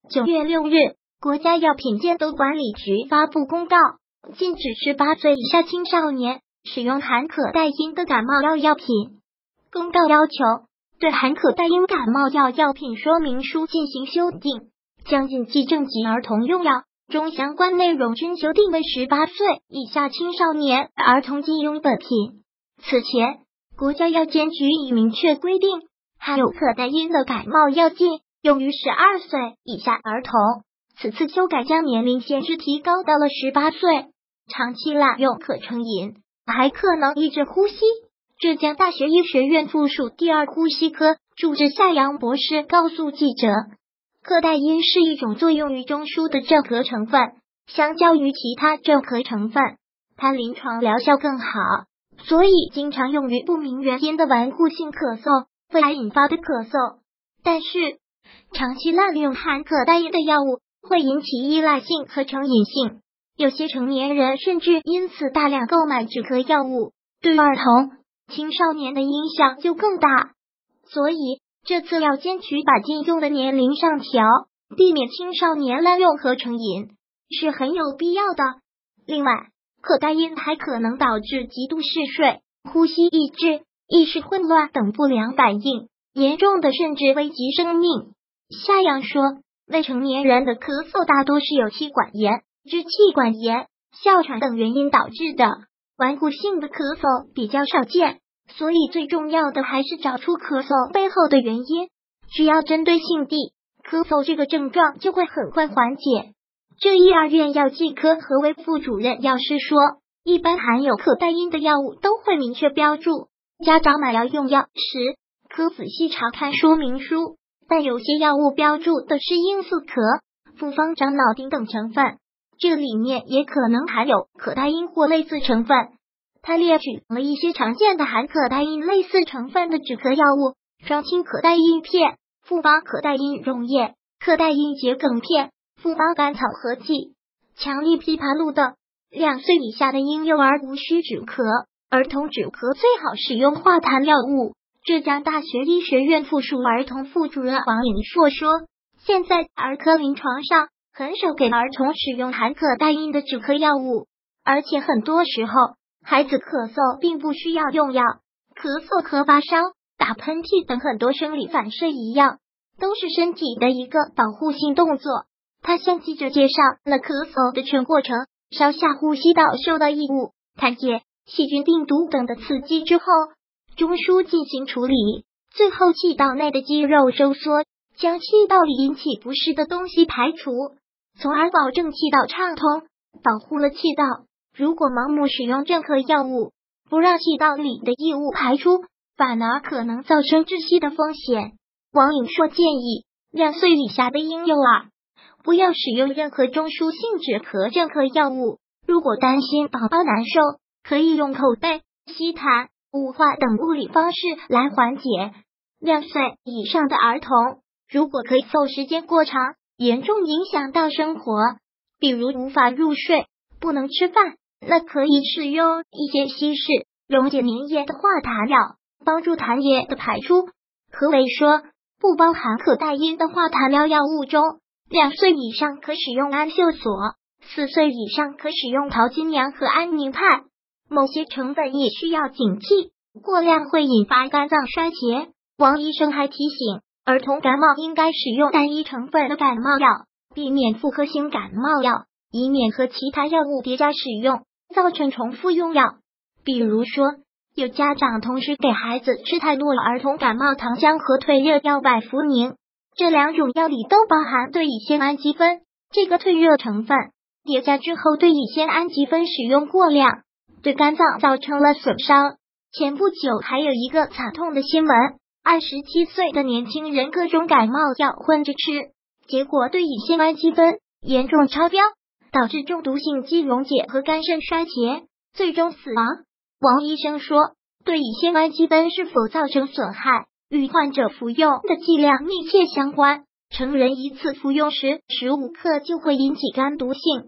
9月6日，国家药品监督管理局发布公告，禁止18岁以下青少年使用含可待因的感冒药药品。公告要求对含可待因感冒药药品说明书进行修订，将禁忌正极儿童用药中相关内容均修订为18岁以下青少年儿童禁用本品。此前，国家药监局已明确规定，含有可待因的感冒药禁用于12岁以下儿童。此次修改将年龄限制提高到了18岁。长期滥用可成瘾，还可能抑制呼吸。浙江大学医学院附属第二呼吸科主治夏阳博士告诉记者，可待因是一种作用于中枢的镇咳成分，相较于其他镇咳成分，它临床疗效更好，所以经常用于不明原因的顽固性咳嗽会引发的咳嗽。但是，长期滥用含可待因的药物会引起依赖性和成瘾性，有些成年人甚至因此大量购买止咳药物，对儿童、青少年的影响就更大。所以，这次药监局把禁用的年龄上调，避免青少年滥用和成瘾，是很有必要的。另外，可待因还可能导致极度嗜睡、呼吸抑制、意识混乱等不良反应，严重的甚至危及生命。夏阳说，未成年人的咳嗽大多是由气管炎、支气管炎、哮喘等原因导致的，顽固性的咳嗽比较少见，所以最重要的还是找出咳嗽背后的原因，只要针对性地咳嗽这个症状就会很快缓解。浙医二院药剂科何为副主任药师说，一般含有可待因的药物都会明确标注，家长买药用药时可仔细查看说明书，但有些药物标注的是罂粟壳、复方樟脑丁等成分，这里面也可能含有可待因或类似成分。他列举了一些常见的含可待因类似成分的止咳药物：双氢可待因片、复方可待因溶液、可待因桔梗片、复方甘草合剂、强力枇杷露等。2岁以下的婴幼儿无需止咳，儿童止咳最好使用化痰药物。浙江大学医学院附属儿童副主任王颖硕说，现在儿科临床上很少给儿童使用含可待因的止咳药物，而且很多时候孩子咳嗽并不需要用药，咳嗽和发烧、打喷嚏等很多生理反射一样，都是身体的一个保护性动作。他向记者介绍了咳嗽的全过程，烧下呼吸道受到异物、痰液、细菌、病毒等的刺激之后，中枢进行处理，最后气道内的肌肉收缩，将气道里引起不适的东西排除，从而保证气道畅通，保护了气道。如果盲目使用任何药物，不让气道里的异物排出，反而可能造成窒息的风险。王颖硕建议2岁以下的婴幼儿不要使用任何中枢性止咳任何药物，如果担心宝宝难受，可以用口袋、吸痰、雾化等物理方式来缓解。2岁以上的儿童如果咳嗽时间过长，严重影响到生活，比如无法入睡、不能吃饭，那可以使用一些稀释、溶解粘液的化痰药，帮助痰液的排出。何伟说，不包含可待因的化痰药药物中，2岁以上可使用氨溴索，4岁以上可使用桃金娘和安宁肽。某些成分也需要警惕，过量会引发肝脏衰竭。王医生还提醒，儿童感冒应该使用单一成分的感冒药，避免复合型感冒药，以免和其他药物叠加使用，造成重复用药。比如说，有家长同时给孩子吃泰诺儿童感冒糖浆和退热药百福宁，这2种药里都包含对乙酰氨基酚这个退热成分，叠加之后对乙酰氨基酚使用过量，对肝脏造成了损伤。前不久还有一个惨痛的新闻，27岁的年轻人各种感冒药混着吃，结果对乙酰氨基酚严重超标，导致中毒性肌溶解和肝肾衰竭，最终死亡。王医生说，对乙酰氨基酚是否造成损害与患者服用的剂量密切相关，成人一次服用时15克就会引起肝毒性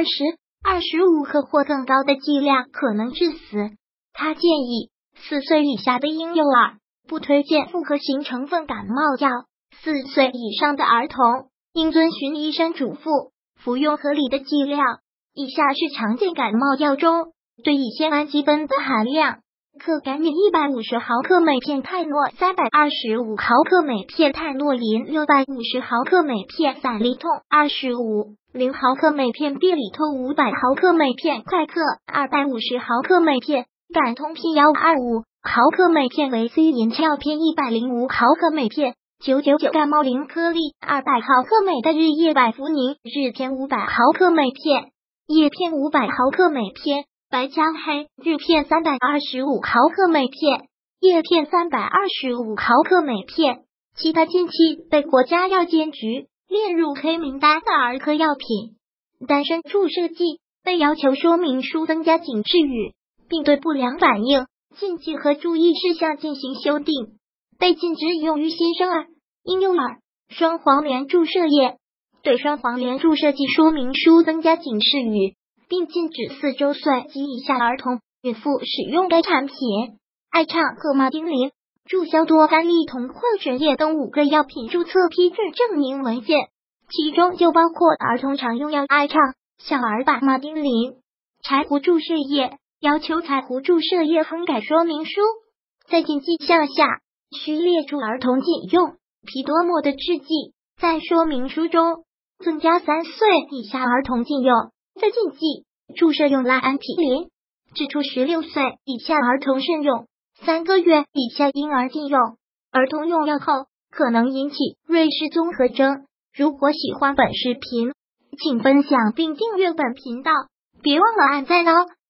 ，20、25克或更高的剂量可能致死。他建议4岁以下的婴幼儿不推荐复合型成分感冒药，4岁以上的儿童应遵循医生嘱咐，服用合理的剂量。以下是常见感冒药中对乙酰氨基苯的含量：克干邑150毫克每片，泰诺325毫克每片，泰诺林650毫克每片，散利痛25.0毫克每片，必理痛500毫克每片，快克250毫克每片，感通片125毫克每片，维 C 银翘片105毫克每片，999感冒灵颗粒200毫克每袋，日叶百服宁日片500毫克每片，叶片500毫克每片，白加黑日片325毫克每片，叶片325毫克每片。其他近期被国家药监局列入黑名单的儿科药品，单身注射剂被要求说明书增加警示语，并对不良反应、禁忌和注意事项进行修订，被禁止用于新生儿、婴幼儿。双黄连注射液对双黄连注射剂说明书增加警示语，并禁止4周岁及以下儿童、孕妇使用该产品。爱畅和马丁啉注销多苷利酮混合液等5个药品注册批准证明文件，其中就包括儿童常用药爱畅、小儿版马丁啉。柴胡注射液要求柴胡注射液更改说明书，在禁忌项下需列出儿童禁用皮多莫的制剂，在说明书中增加3岁以下儿童禁用，在禁忌注射用赖氨匹林，指出16岁以下儿童慎用，3个月以下婴儿禁用。儿童用药后可能引起瑞士综合征。如果喜欢本视频，请分享并订阅本频道，别忘了按赞哦。